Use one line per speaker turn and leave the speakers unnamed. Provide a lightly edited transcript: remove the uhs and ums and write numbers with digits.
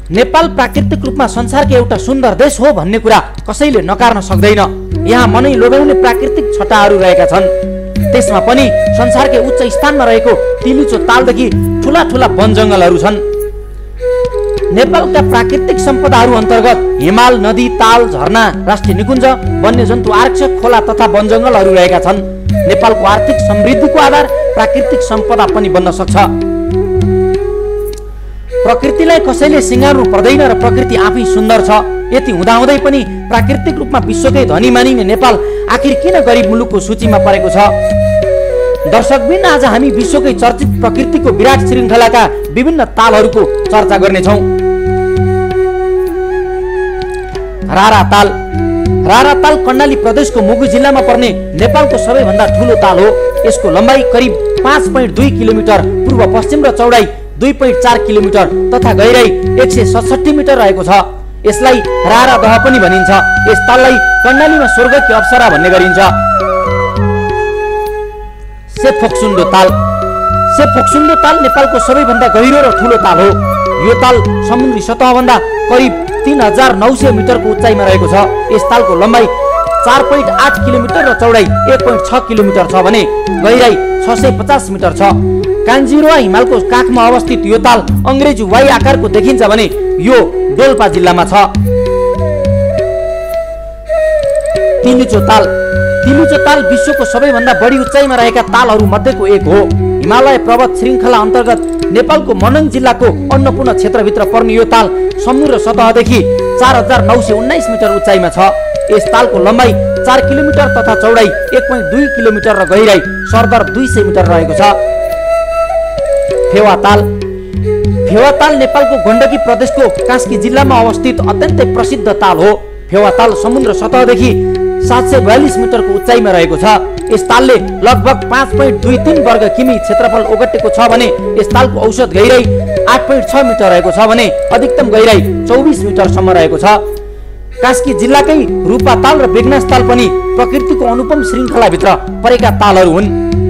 नेपाल प्राकृतिक रूपमा संसारको एउटा सुन्दर देश हो भन्ने कुरा कसैले नकार्न सक्दैन। यहाँ मनै लोभ्याउने प्राकृतिक छटाहरू रहेका छन्। त्यसमा पनि संसारकै उच्च स्थानमा रहेको तिलिचो तालदेखि ठुला ठुला वन जङ्गलहरू छन्। नेपालका प्राकृतिक सम्पदाहरू अन्तर्गत हिमाल, नदी, ताल, झरना, राष्ट्रिय निकुञ्ज, वन्यजन्तु आरक्षक, खोला तथा वन जङ्गलहरू रहेका छन्। नेपालको आर्थिक समृद्धिको आधार प्राकृतिक सम्पदा पनि बन्न सक्छ। प्रकृतिलाई कसैले सिँगार्नु पर्दैन र प्रकृति आफै सुन्दर छ। यति हुँदाहुँदै पनि प्राकृतिक रूपमा विश्वकै धनी मानिने नेपाल आखिर किन गरिब मुलुकको सूचीमा परेको छ? दर्शकबिन आज हामी विश्वकै चर्चित प्रकृतिको विराट श्रृङ्खलाका विभिन्न तालहरूको चर्चा गर्नेछौँ। रारा ताल। रारा ताल कर्णाली प्रदेशको मुगु जिल्लामा पर्ने नेपालको सबैभन्दा ठुलो ताल हो। यसको लम्बाइ करिब 5.2 किलोमिटर, पूर्व पश्चिम र चौडाइ 2.4 किलोमिटर तथा गहिराइ 167 मिटर रहेको छ। यसलाई रारा दह पनि भनिन्छ। यस ताललाई कर्णालीमा स्वर्गकी अप्सरा भन्ने गरिन्छ। सेफोक्सुन्डो ताल। सेफोक्सुन्डो ताल नेपालको सबैभन्दा गहिरो र ठुलो ताल हो। यो ताल समुद्री सतहभन्दा करिब 3900 मिटरको उचाइमा रहेको छ। यस तालको लम्बाइ 4.8 किलोमिटर र चौडाइ 1.6 किलोमिटर छ भने गहिराइ 650 मिटर छ। कान्जिरोवा हिमालको काखमा अवस्थित यो ताल अंग्रेजी वाई आकारको देखिन्छ भने यो डोल्पा जिल्लामा छ। तिलिचो ताल। तिलिचो ताल विश्वको सबैभन्दा बढी उचाइमा रहेका तालहरू मध्येको एक हो। हिमालय पर्वत श्रृङ्खला अन्तर्गत नेपालको मनङ जिल्लाको अन्नपूर्ण क्षेत्रभित्र पर्ने यो ताल समुद्र सतहदेखि 4919 मिटर उचाइमा छ। यस तालको लम्बाइ 4 किलोमिटर तथा चौडाइ 1.2 किलोमिटर र गहिराइ सरदर 200 मिटर रहेको छ। फेवाताल। फेवाताल नेपालको गण्डकी प्रदेशको कास्की जिल्लामा अवस्थित अत्यन्तै प्रसिद्ध ताल हो। फेवाताल समुद्र सतहदेखि 742 मिटरको उचाइमा रहेको छ। यस तालले लगभग 5.23 वर्ग किमी क्षेत्रफल ओगटेको छ भने यस तालको औसत गहिराइ 8.6 मिटर रहेको छ भने अधिकतम गहिराइ 24 मिटरसम्म रहेको छ। कास्की जिल्लाकै रूपा ताल र बेगनास ताल पनि प्रकृतिको अनुपम श्रृङ्खलाभित्र परेका तालहरू हुन्।